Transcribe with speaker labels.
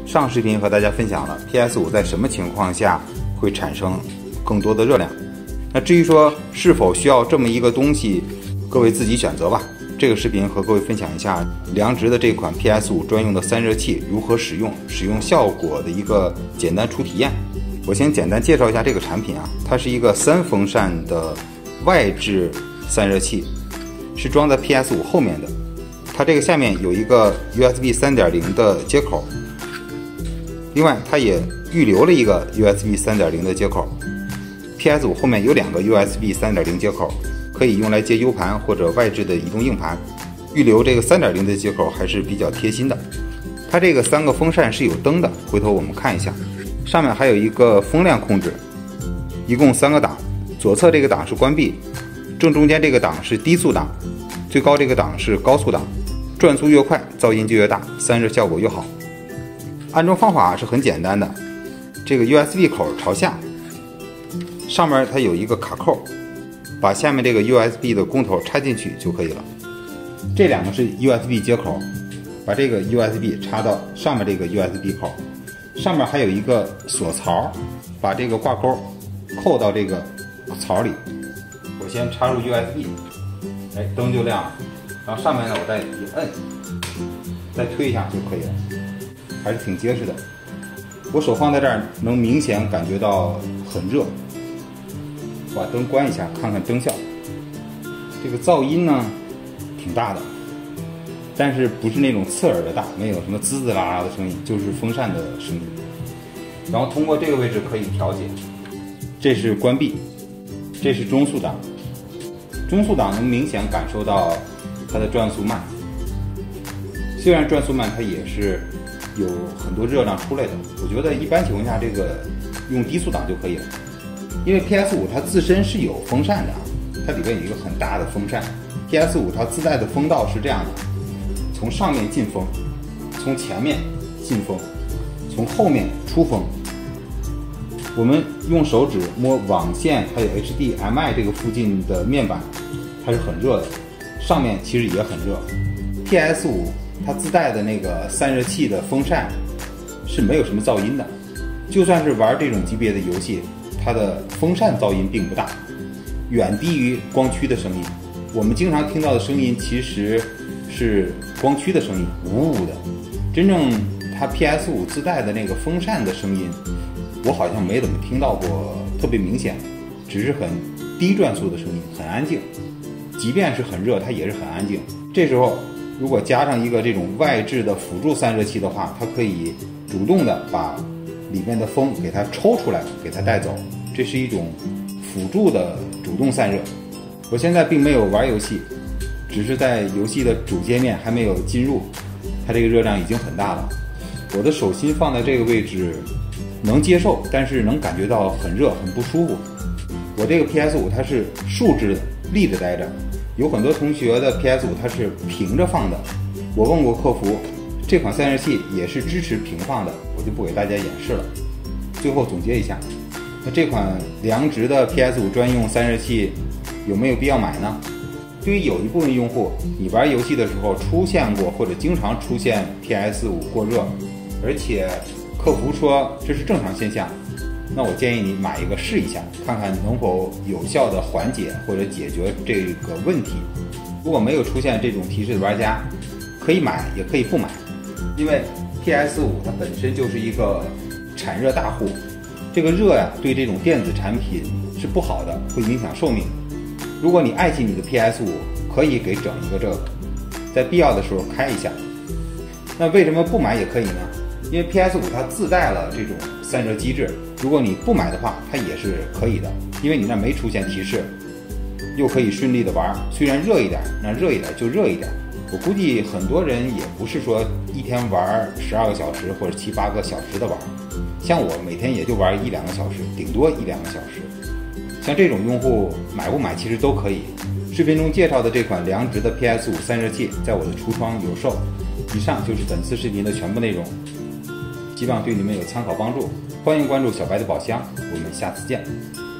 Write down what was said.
Speaker 1: 上视频和大家分享了 PS5 在什么情况下会产生更多的热量。那至于说是否需要这么一个东西，各位自己选择吧。这个视频和各位分享一下良知的这款 PS5 专用的散热器如何使用，使用效果的一个简单初体验。我先简单介绍一下这个产品啊，它是一个3风扇的外置散热器，是装在 PS5 后面的。它这个下面有一个 USB 3.0 的接口，另外它也预留了一个 USB 3.0 的接口。PS5 后面有2个 USB 3.0 接口，可以用来接 U 盘或者外置的移动硬盘。预留这个 3.0 的接口还是比较贴心的。它这个3个风扇是有灯的，回头我们看一下。上面还有一个风量控制，一共3个档，左侧这个档是关闭，正中间这个档是低速档，最高这个档是高速档。转速越快，噪音就越大，散热效果越好。安装方法是很简单的，这个 USB 口朝下，上面它有一个卡扣，把下面这个 USB 的供头插进去就可以了。这2个是 USB 接口，把这个 USB 插到上面这个 USB 口，上面还有一个锁槽，把这个挂钩扣到这个槽里。我先插入 USB， 灯就亮了。然后上面呢，我再一摁，再推一下就可以了，还是挺结实的。我手放在这儿，能明显感觉到很热。把灯关一下，看看灯效。这个噪音呢，挺大的，但是不是那种刺耳的大，没有什么滋滋啦啦的声音，就是风扇的声音。然后通过这个位置可以调节，这是关闭，这是中速档。中速档能明显感受到它的转速慢，虽然转速慢，它也是有很多热量出来的。我觉得一般情况下，这个用低速档就可以了，因为 PS5 它自身是有风扇的，它里边有一个很大的风扇。PS5 它自带的风道是这样的，从上面进风，从前面进风，从后面出风。我们用手指摸网线还有 HDMI 这个附近的面板，它是很热的。上面其实也很热。PS5 它自带的那个散热器的风扇是没有什么噪音的，就算是玩这种级别的游戏，它的风扇噪音并不大，远低于光驱的声音。我们经常听到的声音其实是光驱的声音，呜呜的。真正它 PS5 自带的那个风扇的声音，我好像没怎么听到过特别明显，只是很低转速的声音，很安静。即便是很热，它也是很安静。这时候如果加上一个这种外置的辅助散热器的话，它可以主动的把里面的风给它抽出来，给它带走。这是一种辅助的主动散热。我现在并没有玩游戏，只是在游戏的主界面还没有进入，它这个热量已经很大了。我的手心放在这个位置能接受，但是能感觉到很热，很不舒服。我这个 PS5 它是竖着立着待着，有很多同学的 PS5 它是平着放的。我问过客服，这款散热器也是支持平放的，我就不给大家演示了。最后总结一下，那这款良知的 PS5 专用散热器有没有必要买呢？对于有一部分用户，你玩游戏的时候出现过或者经常出现 PS5 过热，而且客服说这是正常现象，那我建议你买一个试一下，看看能否有效的缓解或者解决这个问题。如果没有出现这种提示的玩家，可以买也可以不买，因为 PS5 它本身就是一个产热大户，这个热呀对这种电子产品是不好的，会影响寿命。如果你爱惜你的 PS5，可以给整一个这个，在必要的时候开一下。那为什么不买也可以呢？因为 PS5 它自带了这种散热机制，如果你不买的话，它也是可以的，因为你那没出现提示，又可以顺利的玩。虽然热一点，那热一点就热一点。我估计很多人也不是说一天玩12个小时或者7、8个小时的玩，像我每天也就玩1、2个小时，顶多1、2个小时。像这种用户买不买其实都可以。视频中介绍的这款良知的 PS5 散热器在我的橱窗有售。以上就是本次视频的全部内容，希望对你们有参考帮助。欢迎关注小白的宝箱，我们下次见。